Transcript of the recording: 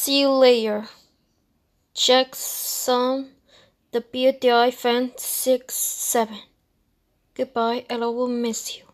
See you later, Jackson, the BFDI fan 67. Goodbye, and I will miss you.